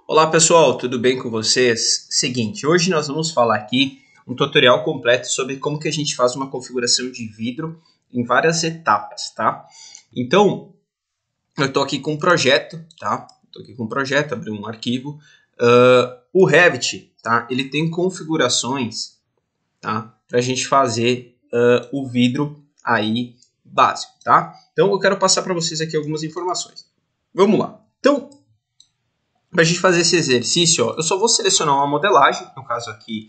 Olá pessoal, tudo bem com vocês? Seguinte, hoje nós vamos falar aqui um tutorial completo sobre como que a gente faz uma configuração de vidro em várias etapas, tá? Então, eu estou aqui com um projeto, tá? Estou aqui com um projeto, abri um arquivo. O Revit, tá? Ele tem configurações, tá? Para a gente fazer o vidro aí básico, tá? Então, eu quero passar para vocês aqui algumas informações. Vamos lá. Então, para a gente fazer esse exercício, ó, eu só vou selecionar uma modelagem, no caso aqui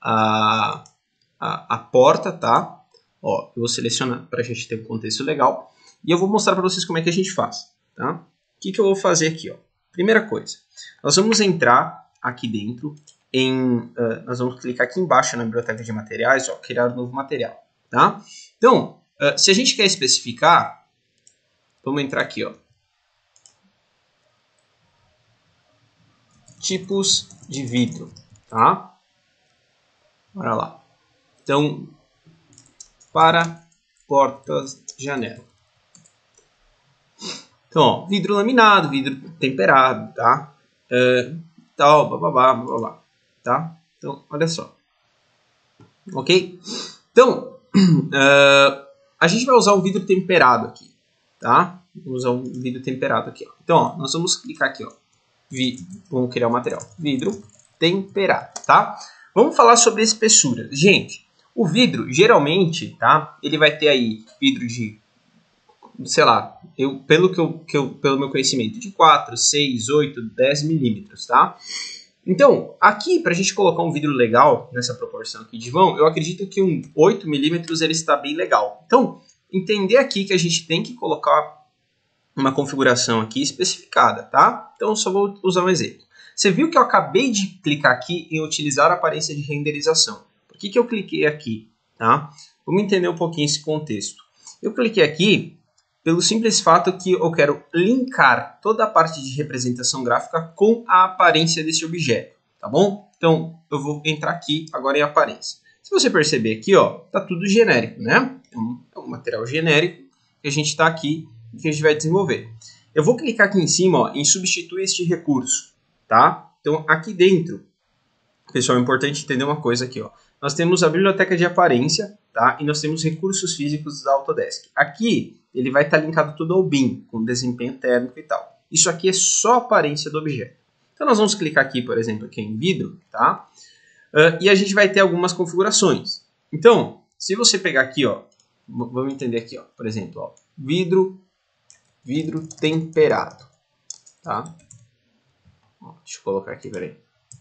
a porta, tá? Ó, eu vou selecionar para a gente ter um contexto legal e eu vou mostrar para vocês como é que a gente faz, tá? O que eu vou fazer aqui, ó? Primeira coisa, nós vamos entrar aqui dentro nós vamos clicar aqui embaixo na biblioteca de materiais, ó, criar um novo material, tá? Então, se a gente quer especificar, vamos entrar aqui, ó. Tipos de vidro, tá? Bora lá. Então, para portas, janela. Então, ó, vidro laminado, vidro temperado, tá? Tal, blá, tá? Então, olha só. Ok? Então, a gente vai usar um vidro temperado aqui, tá? Vamos usar um vidro temperado aqui, ó. Então, ó, nós vamos clicar aqui, ó. Vamos criar o material. Vidro temperado, tá? Vamos falar sobre espessura. Gente, o vidro, geralmente, tá? Ele vai ter aí vidro de, sei lá, pelo meu conhecimento, de 4, 6, 8, 10 milímetros, tá? Então, aqui, para a gente colocar um vidro legal, nessa proporção aqui de vão, eu acredito que um 8 milímetros ele está bem legal. Então, entender aqui que a gente tem que colocar uma configuração aqui especificada, tá? Então, eu só vou usar um exemplo. Você viu que eu acabei de clicar aqui em utilizar a aparência de renderização. Por que eu cliquei aqui, tá? Vamos entender um pouquinho esse contexto. Eu cliquei aqui pelo simples fato que eu quero linkar toda a parte de representação gráfica com a aparência desse objeto, tá bom? Então, eu vou entrar aqui agora em aparência. Se você perceber aqui, ó, tá tudo genérico, né? Então, é um material genérico que a gente está aqui que a gente vai desenvolver. Eu vou clicar aqui em cima, ó, em substituir este recurso, tá? Então, aqui dentro, pessoal, é importante entender uma coisa aqui, ó. Nós temos a biblioteca de aparência, tá? E nós temos recursos físicos da Autodesk. Aqui, ele vai estar linkado tudo ao BIM, com desempenho térmico e tal. Isso aqui é só a aparência do objeto. Então, nós vamos clicar aqui, por exemplo, aqui em vidro, tá? E a gente vai ter algumas configurações. Então, se você pegar aqui, ó, vamos entender aqui, ó, por exemplo, ó, vidro temperado, tá? Ó, deixa eu colocar aqui, peraí.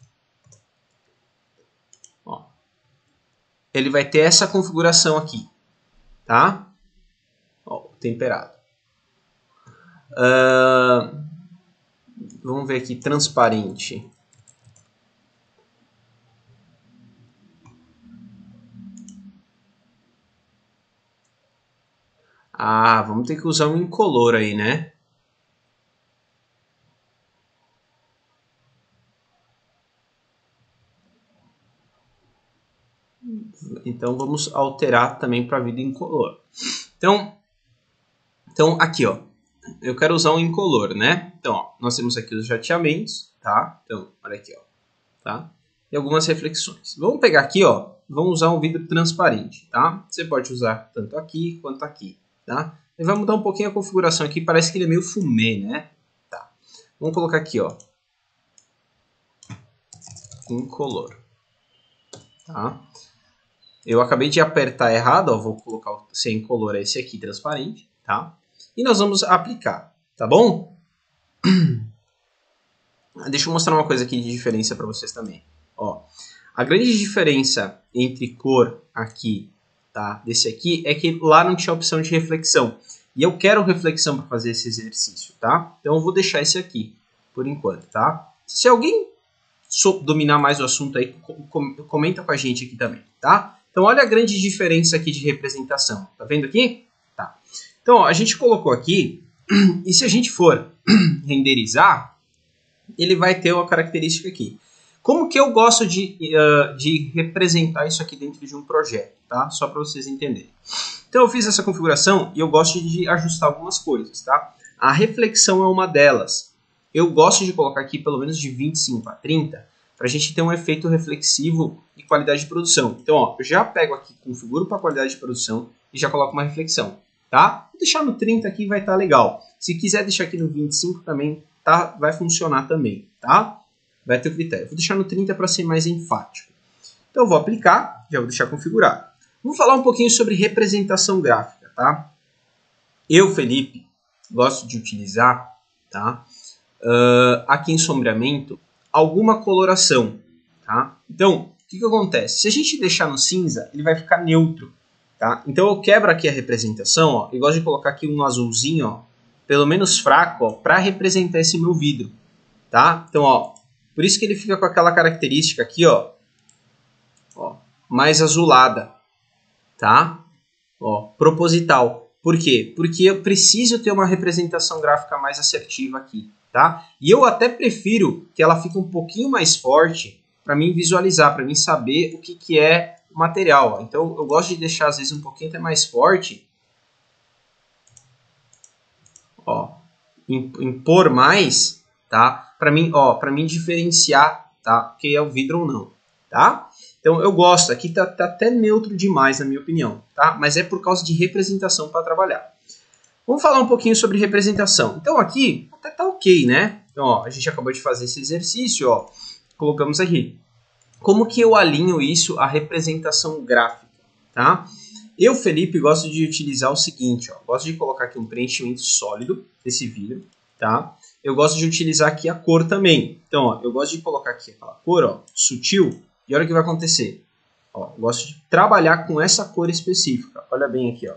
Ó, ele vai ter essa configuração aqui, tá? Ó, temperado. Vamos ver aqui, transparente. Ah, vamos ter que usar um incolor aí, né? Então, vamos alterar também para vida incolor. Então, aqui, ó. Eu quero usar um incolor, né? Então, ó, nós temos aqui os jateamentos, tá? Então, olha aqui, ó. Tá? E algumas reflexões. Vamos pegar aqui, ó. Vamos usar um vidro transparente, tá? Você pode usar tanto aqui quanto aqui, tá? Ele vai mudar um pouquinho a configuração aqui. Parece que ele é meio fumê, né? Tá. Vamos colocar aqui, ó. Incolor. Tá? Eu acabei de apertar errado, ó. Vou colocar sem incolor esse aqui, transparente, tá? E nós vamos aplicar, tá bom? Deixa eu mostrar uma coisa aqui de diferença para vocês também. Ó, a grande diferença entre cor aqui, tá, desse aqui, é que lá não tinha opção de reflexão. E eu quero reflexão para fazer esse exercício, tá? Então eu vou deixar esse aqui, por enquanto, tá? Se alguém dominar mais o assunto aí, comenta com a gente aqui também, tá? Então olha a grande diferença aqui de representação. Tá vendo aqui? Tá. Então, ó, a gente colocou aqui, e se a gente for renderizar, ele vai ter uma característica aqui. Como que eu gosto de representar isso aqui dentro de um projeto, tá? Só para vocês entenderem. Então eu fiz essa configuração e eu gosto de ajustar algumas coisas, tá? A reflexão é uma delas. eu gosto de colocar aqui pelo menos de 25 a 30, para a gente ter um efeito reflexivo e qualidade de produção. Então, ó, eu já pego aqui, configuro para qualidade de produção e já coloco uma reflexão, tá? Vou deixar no 30 aqui, vai estar legal. Se quiser deixar aqui no 25 também, tá? Vai funcionar também, tá? Vai ter o critério. Vou deixar no 30 para ser mais enfático. Então, eu vou aplicar, já vou deixar configurado. Vamos falar um pouquinho sobre representação gráfica, tá? Eu, Felipe, gosto de utilizar, tá? Aqui em sombreamento, alguma coloração, tá? Então, o que acontece? Se a gente deixar no cinza, ele vai ficar neutro, tá? Então, eu quebro aqui a representação, ó, e gosto de colocar aqui um azulzinho, ó, pelo menos fraco, ó, para representar esse meu vidro, tá? Então, ó, por isso que ele fica com aquela característica aqui, ó, mais azulada, tá? Ó, proposital. Por quê? Porque eu preciso ter uma representação gráfica mais assertiva aqui, tá? E eu até prefiro que ela fique um pouquinho mais forte para mim visualizar, para mim saber o que é o material. Ó. Então eu gosto de deixar às vezes um pouquinho até mais forte, ó, impor mais, tá? Para mim diferenciar, tá? Que é o vidro ou não, tá? Então eu gosto, aqui tá até neutro demais na minha opinião, tá? Mas é por causa de representação para trabalhar. Vamos falar um pouquinho sobre representação. Então aqui até tá ok, né? Então ó, a gente acabou de fazer esse exercício, ó, colocamos aqui. Como que eu alinho isso à representação gráfica, tá? Eu, Felipe, gosto de utilizar o seguinte, ó, gosto de colocar aqui um preenchimento sólido desse vidro, tá? Eu gosto de utilizar aqui a cor também. Então, ó, eu gosto de colocar aqui aquela cor, ó, sutil. E olha o que vai acontecer. Ó, eu gosto de trabalhar com essa cor específica. Olha bem aqui, ó.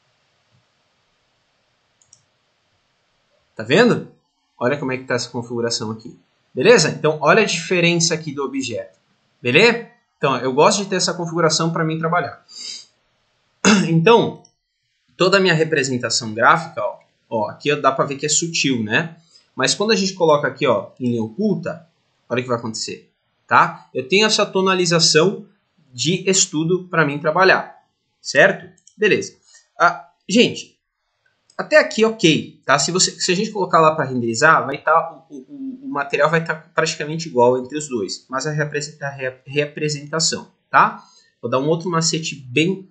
Tá vendo? Olha como é que está essa configuração aqui. Beleza? Então, olha a diferença aqui do objeto. Beleza? Então, eu gosto de ter essa configuração para mim trabalhar. Então, toda a minha representação gráfica, ó, aqui dá para ver que é sutil, né? Mas quando a gente coloca aqui, ó, em linha oculta, olha o que vai acontecer. Tá? Eu tenho essa tonalização de estudo para mim trabalhar, certo? Beleza. Gente, até aqui ok, tá? Se a gente colocar lá para renderizar, vai estar o material vai estar praticamente igual entre os dois, mas a representação, tá? Vou dar um outro macete bem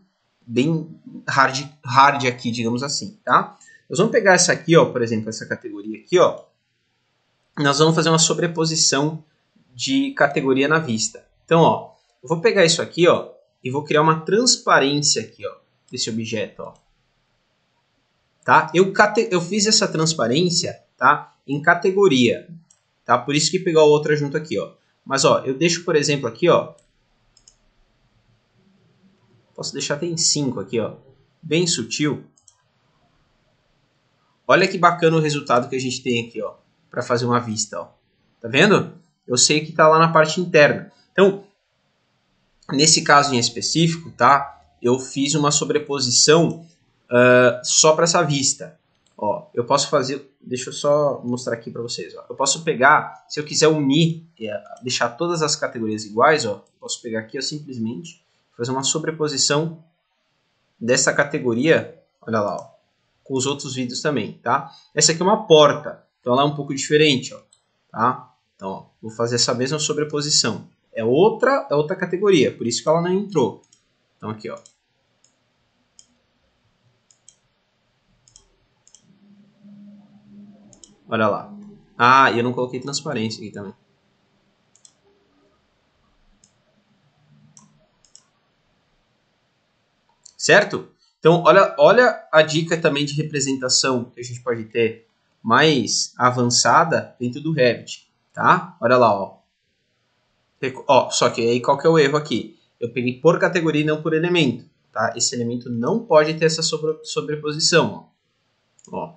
hard aqui, digamos assim, tá? Nós vamos pegar essa aqui, ó, por exemplo, essa categoria aqui, ó. Nós vamos fazer uma sobreposição de categoria na vista. Então, ó, eu vou pegar isso aqui, ó, e vou criar uma transparência aqui, ó, desse objeto, ó. Tá? Eu fiz essa transparência, tá, em categoria, tá? Por isso que pegar outra junto aqui, ó. Mas, ó, eu deixo, por exemplo, aqui, ó. Posso deixar até em 5 aqui, ó. Bem sutil. Olha que bacana o resultado que a gente tem aqui, ó, para fazer uma vista, ó. Tá vendo? Eu sei que está lá na parte interna. Então, nesse caso em específico, tá? Eu fiz uma sobreposição só para essa vista. Ó, eu posso fazer, deixa eu só mostrar aqui para vocês. Ó. Eu posso pegar, se eu quiser unir, deixar todas as categorias iguais, ó, posso pegar aqui, ó, simplesmente fazer uma sobreposição dessa categoria, olha lá, ó, com os outros vídeos também, tá? Essa aqui é uma porta, então ela é um pouco diferente, ó, tá? Então, ó, vou fazer essa mesma sobreposição. É outra categoria, por isso que ela não entrou. Então, aqui, ó. Olha lá. Ah, e eu não coloquei transparência aqui também. Certo? Então, olha a dica também de representação que a gente pode ter mais avançada dentro do Revit. Tá? Olha lá, ó. Ó, só que aí qual que é o erro aqui? Eu peguei por categoria e não por elemento. Tá? Esse elemento não pode ter essa sobreposição. Ó.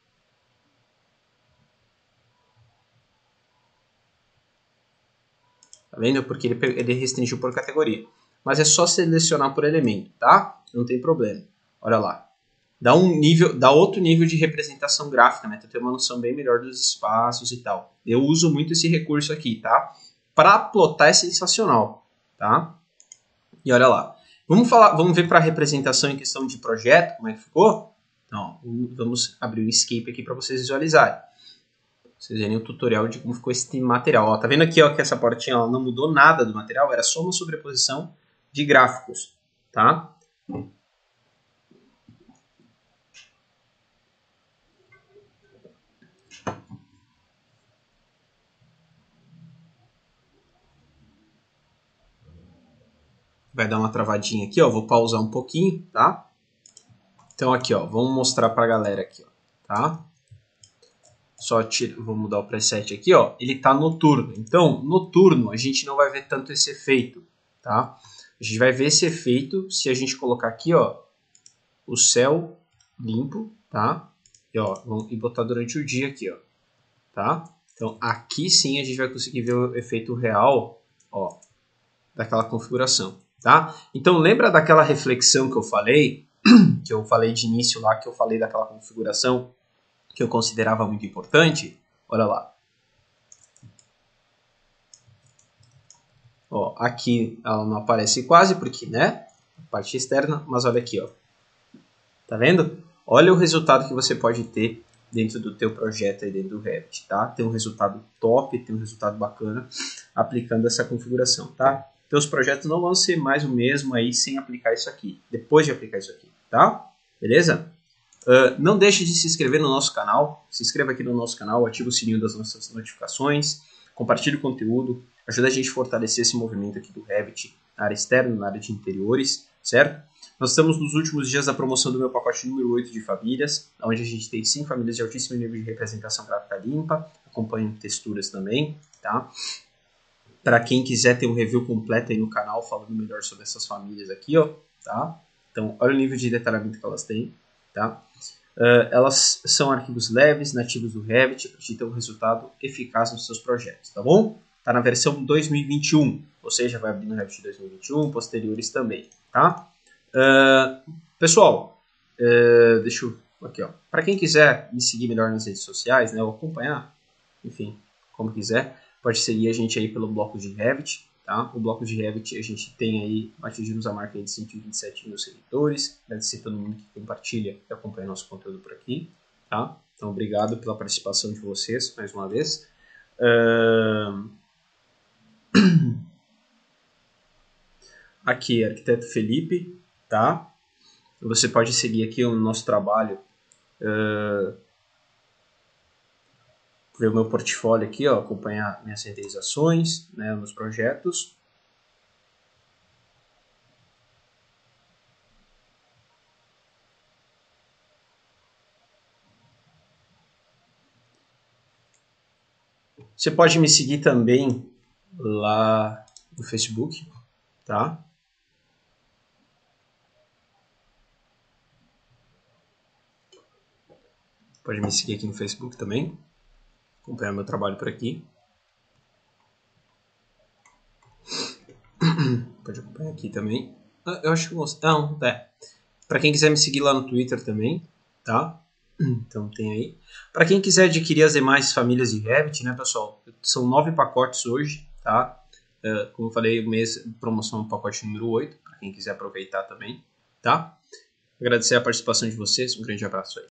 Tá vendo? Porque ele restringiu por categoria. Mas é só selecionar por elemento, tá? Não tem problema. Olha lá. Dá outro nível de representação gráfica, né? Tu tem uma noção bem melhor dos espaços e tal. Eu uso muito esse recurso aqui, tá? Para plotar é sensacional, tá? E olha lá. Vamos ver para a representação em questão de projeto, como é que ficou? Então, vamos abrir o escape aqui para vocês visualizarem. vocês verem o tutorial de como ficou esse material. Ó, tá vendo aqui ó, que essa portinha ó, não mudou nada do material, era só uma sobreposição de gráficos, tá? Vai dar uma travadinha aqui, ó, vou pausar um pouquinho, tá? Então aqui, ó, vamos mostrar pra galera aqui, ó, tá? Só vou mudar o preset aqui, ó, ele tá noturno. Então, noturno, a gente não vai ver tanto esse efeito, tá? A gente vai ver esse efeito se a gente colocar aqui, ó, o céu limpo, tá? E, ó, e botar durante o dia aqui, ó, tá? Então, aqui sim a gente vai conseguir ver o efeito real, ó, daquela configuração, tá? Então, lembra daquela reflexão que eu falei de início lá, que eu falei daquela configuração que eu considerava muito importante? Olha lá. Ó, aqui ela não aparece quase, porque, né? A parte externa, mas olha aqui, ó. Tá vendo? Olha o resultado que você pode ter dentro do teu projeto aí dentro do Revit, tá? Tem um resultado top, tem um resultado bacana aplicando essa configuração, tá? Teus projetos não vão ser mais o mesmo aí sem aplicar isso aqui, depois de aplicar isso aqui, tá? Beleza? Não deixe de se inscrever no nosso canal, se inscreva aqui no nosso canal, ative o sininho das nossas notificações, compartilhe o conteúdo, ajuda a gente a fortalecer esse movimento aqui do Revit na área externa, na área de interiores, certo? Nós estamos nos últimos dias da promoção do meu pacote número 8 de famílias, onde a gente tem 5 famílias de altíssimo nível de representação gráfica limpa, acompanham texturas também, tá? Para quem quiser ter um review completo aí no canal falando melhor sobre essas famílias aqui, ó, tá? Então, olha o nível de detalhamento que elas têm, tá? Elas são arquivos leves, nativos do Revit, para te ter um resultado eficaz nos seus projetos, tá bom? Tá na versão 2021, ou seja, vai abrir no Revit 2021, posteriores também, tá? Pessoal, deixa eu... Aqui, ó. Para quem quiser me seguir melhor nas redes sociais, né, ou acompanhar, enfim, como quiser, pode seguir a gente aí pelo bloco de Revit, tá? O bloco de Revit a gente tem aí, atingimos a marca de 127 mil seguidores, agradecer a todo mundo que compartilha e acompanha nosso conteúdo por aqui, tá? Então, obrigado pela participação de vocês, mais uma vez. Aqui, arquiteto Felipe, tá? Você pode seguir aqui o nosso trabalho, ver o meu portfólio aqui, ó, acompanhar minhas renderizações, né, nos projetos. Você pode me seguir também lá no Facebook, tá? Pode me seguir aqui no Facebook também, acompanhar meu trabalho por aqui. Pode acompanhar aqui também. Eu acho que não, Para quem quiser me seguir lá no Twitter também, tá? Então tem aí. Para quem quiser adquirir as demais famílias de Revit, né, pessoal? São 9 pacotes hoje, tá? Como eu falei, o mês de promoção do pacote número 8, para quem quiser aproveitar também, tá? Agradecer a participação de vocês, um grande abraço aí.